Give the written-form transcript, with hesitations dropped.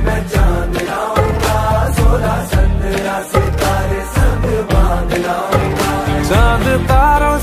मैं चांद लाऊंगा, 16 17 सितारे संग बांध लाऊंगा। चांद